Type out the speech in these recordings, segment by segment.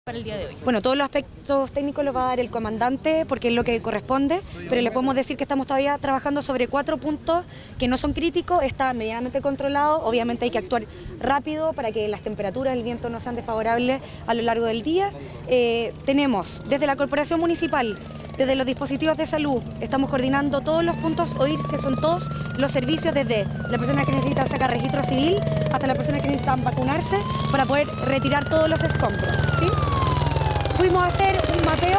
para el día de hoy? Bueno, todos los aspectos técnicos los va a dar el comandante porque es lo que corresponde, pero le podemos decir que estamos todavía trabajando sobre 4 puntos que no son críticos, está medianamente controlado, obviamente hay que actuar rápido para que las temperaturas, el viento no sean desfavorables a lo largo del día. Tenemos desde la Corporación Municipal, desde los dispositivos de salud, estamos coordinando todos los puntos OIR, que son todos los servicios, desde las personas que necesitan sacar registro civil hasta las personas que necesitan vacunarse, para poder retirar todos los escombros, ¿sí? Fuimos a hacer un mapeo.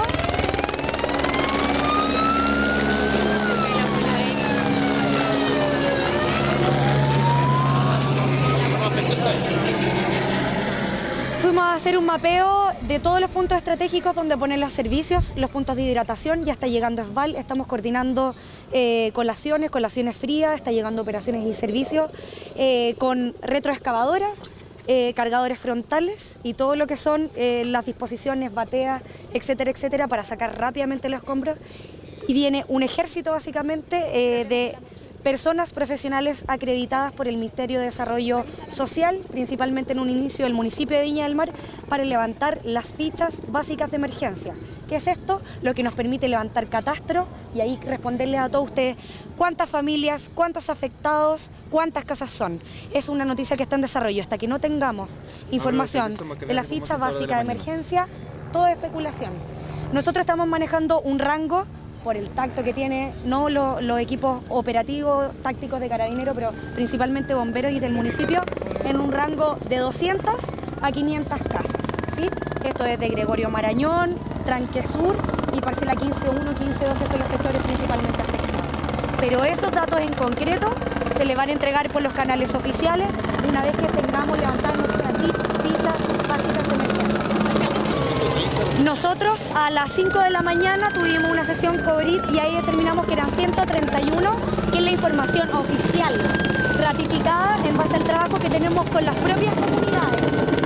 Fuimos a hacer un mapeo de todos los puntos estratégicos donde poner los servicios, los puntos de hidratación. Ya está llegando ESVAL, estamos coordinando colaciones frías, está llegando operaciones y servicios con retroexcavadoras, cargadores frontales y todo lo que son las disposiciones, bateas, etcétera, etcétera, para sacar rápidamente los escombros. Y viene un ejército básicamente de personas profesionales acreditadas por el Ministerio de Desarrollo Social, principalmente en un inicio del municipio de Viña del Mar, para levantar las fichas básicas de emergencia. ¿Qué es esto? Lo que nos permite levantar catastro y ahí responderles a todos ustedes cuántas familias, cuántos afectados, cuántas casas son. Es una noticia que está en desarrollo. Hasta que no tengamos información de la ficha básica de emergencia, todo es especulación. Nosotros estamos manejando un rango por el tacto que tiene, no los equipos operativos, tácticos de carabineros, pero principalmente bomberos y del municipio, en un rango de 200 a 500 casas, ¿sí? Esto es de Gregorio Marañón, Tranque Sur y Parcela 15-1, 15-2, que son los sectores principalmente afectados. Pero esos datos en concreto se les van a entregar por los canales oficiales una vez que tengamos levantadas nuestras fichas básicas de emergencia. Nosotros a las 5 de la mañana tuvimos una sesión COVID y ahí determinamos que eran 131, que es la información oficial, ratificada en base al trabajo que tenemos con las propias comunidades.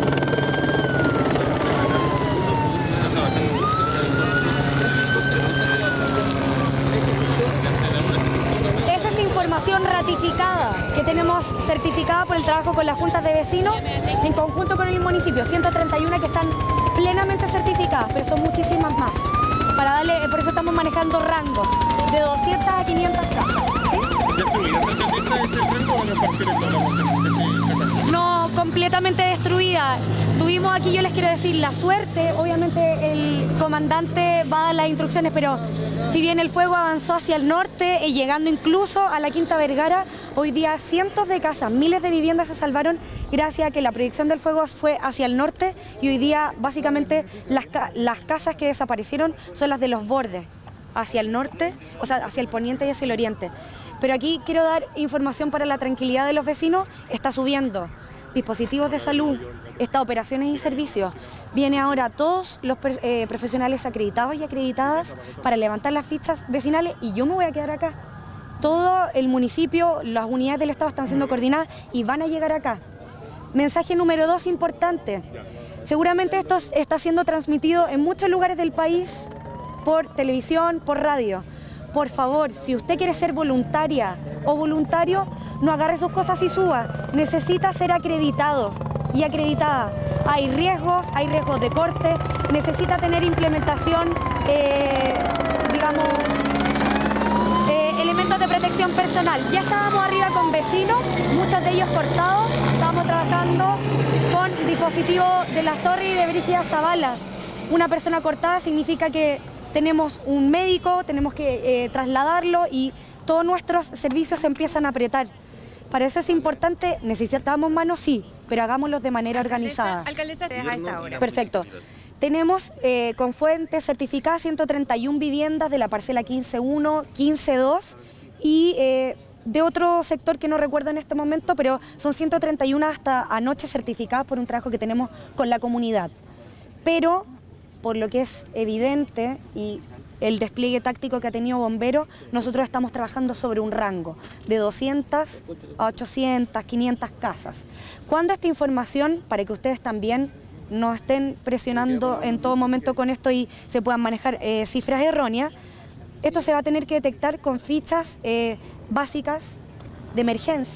Esa es información ratificada, que tenemos certificada por el trabajo con las juntas de vecinos, en conjunto con el municipio, 131 que están plenamente certificadas, pero son muchísimas más. Por eso estamos manejando rangos de 200 a 500 casas, ¿sí? No, completamente destruida. Tuvimos aquí, yo les quiero decir, la suerte, obviamente el comandante va a dar las instrucciones, pero si bien el fuego avanzó hacia el norte y llegando incluso a la Quinta Vergara, hoy día cientos de casas, miles de viviendas se salvaron gracias a que la proyección del fuego fue hacia el norte y hoy día básicamente las casas que desaparecieron son las de los bordes, hacia el norte, o sea, hacia el poniente y hacia el oriente. Pero aquí quiero dar información para la tranquilidad de los vecinos, está subiendo dispositivos de salud, está operaciones y servicios. Viene ahora todos los profesionales acreditados y acreditadas para levantar las fichas vecinales y yo me voy a quedar acá. Todo el municipio, las unidades del Estado están siendo coordinadas y van a llegar acá. Mensaje número 2 importante. Seguramente esto está siendo transmitido en muchos lugares del país por televisión, por radio. Por favor, si usted quiere ser voluntaria o voluntario, no agarre sus cosas y suba. Necesita ser acreditado y acreditada. Hay riesgos de corte, necesita tener implementación, elementos de protección personal. Ya estábamos arriba con vecinos, muchos de ellos cortados, estábamos trabajando con dispositivos de Las Torres y de Brígida Zavala. Una persona cortada significa que tenemos un médico, tenemos que trasladarlo y todos nuestros servicios se empiezan a apretar. Para eso es importante, necesitamos manos, sí, pero hagámoslos de manera organizada. Alcaldesa, a esta hora. Perfecto. Tenemos con fuentes certificadas 131 viviendas de la parcela 15-1, 15-2 y de otro sector que no recuerdo en este momento, pero son 131 hasta anoche certificadas por un trabajo que tenemos con la comunidad. Pero, por lo que es evidente y el despliegue táctico que ha tenido Bomberos, nosotros estamos trabajando sobre un rango de 200 a 800, 500 casas. ¿Cuándo esta información, para que ustedes también no estén presionando en todo momento con esto y se puedan manejar cifras erróneas, esto se va a tener que detectar con fichas básicas de emergencia?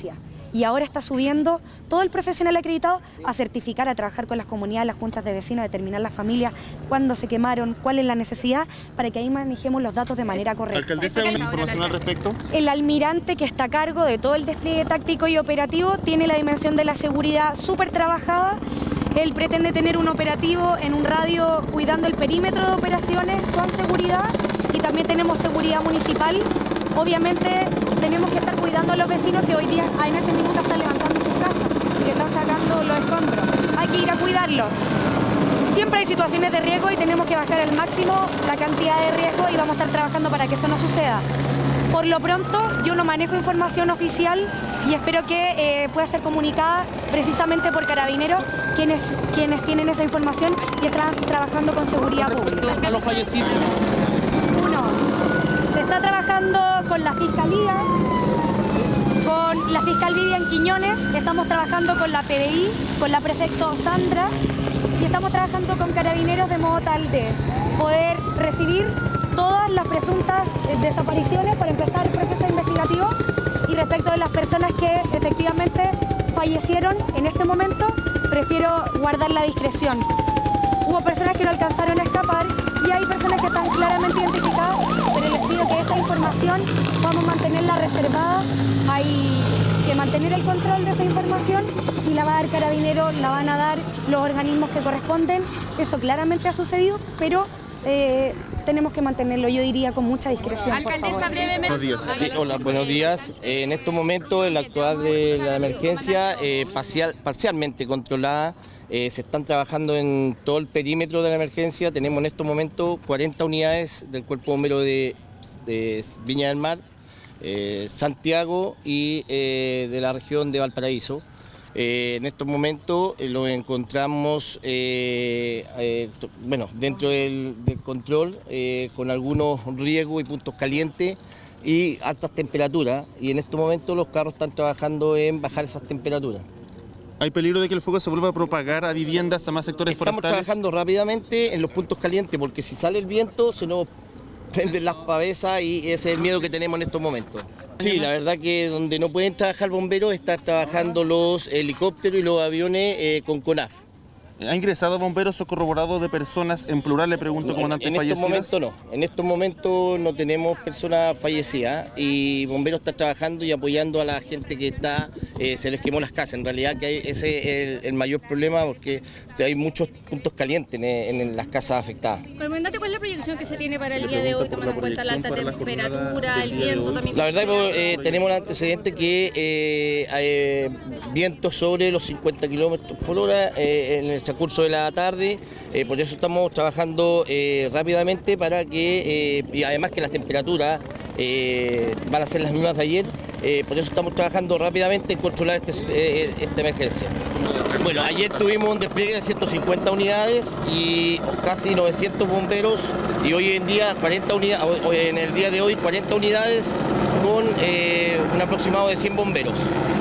y ahora está subiendo todo el profesional acreditado a certificar, a trabajar con las comunidades, las juntas de vecinos, a determinar las familias, cuándo se quemaron, cuál es la necesidad, para que ahí manejemos los datos de manera correcta. ¿Alcaldesa, alguna información al respecto? El almirante, que está a cargo de todo el despliegue táctico y operativo, tiene la dimensión de la seguridad súper trabajada. Él pretende tener un operativo en un radio cuidando el perímetro de operaciones con seguridad, y también tenemos seguridad municipal. Obviamente tenemos que estar cuidando a los vecinos que hoy día en este minuto están levantando sus casas y que están sacando los escombros. Hay que ir a cuidarlos. Siempre hay situaciones de riesgo y tenemos que bajar al máximo la cantidad de riesgo, y vamos a estar trabajando para que eso no suceda. Por lo pronto, yo no manejo información oficial y espero que pueda ser comunicada precisamente por Carabineros, quienes tienen esa información y están trabajando con seguridad pública. A los fallecidos. Uno, se está trabajando con la Fiscalía, con la fiscal Vivian Quiñones, estamos trabajando con la PDI, con la prefecto Sandra, y estamos trabajando con Carabineros de modo tal de poder recibir todas las presuntas desapariciones para empezar el proceso investigativo, y respecto de las personas que efectivamente fallecieron en este momento, prefiero guardar la discreción. Hubo personas que no alcanzaron a escapar y hay personas que están claramente identificadas, pero les pido que esta información vamos a mantenerla reservada. Hay que mantener el control de esa información y la va a dar Carabineros, la van a dar los organismos que corresponden. Eso claramente ha sucedido, pero tenemos que mantenerlo, yo diría, con mucha discreción. Alcaldesa, brevemente. Buenos días. Sí, hola, buenos días. En estos momentos, el actual de la emergencia parcialmente controlada. Se están trabajando en todo el perímetro de la emergencia. Tenemos en estos momentos 40 unidades del Cuerpo Bombero de Viña del Mar, Santiago y de la región de Valparaíso. En estos momentos lo encontramos dentro del control, con algunos riesgos y puntos calientes y altas temperaturas, y en estos momentos los carros están trabajando en bajar esas temperaturas. ¿Hay peligro de que el fuego se vuelva a propagar a viviendas, a más sectores Estamos forestales? trabajando rápidamente en los puntos calientes, porque si sale el viento se nos prenden las pavesas, y ese es el miedo que tenemos en estos momentos. Sí, la verdad que donde no pueden trabajar bomberos, están trabajando los helicópteros y los aviones con CONAF. ¿Ha ingresado bomberos o corroborado de personas en plural? Le pregunto, comandante, en estos fallecidas. momentos no, en estos momentos no tenemos personas fallecidas, y bomberos está trabajando y apoyando a la gente que se les quemó las casas. En realidad que ese es el mayor problema, porque hay muchos puntos calientes en las casas afectadas. Comandante, ¿cuál es la proyección que se tiene para el día de hoy, tomando en cuenta la alta temperatura, el viento también? La verdad que tenemos el antecedente que hay vientos sobre los 50 kilómetros por hora en el transcurso de la tarde, por eso estamos trabajando rápidamente para que, y además que las temperaturas van a ser las mismas de ayer, por eso estamos trabajando rápidamente en controlar esta emergencia. Bueno, ayer tuvimos un despliegue de 150 unidades y casi 900 bomberos, y hoy en día en el día de hoy 40 unidades con un aproximado de 100 bomberos.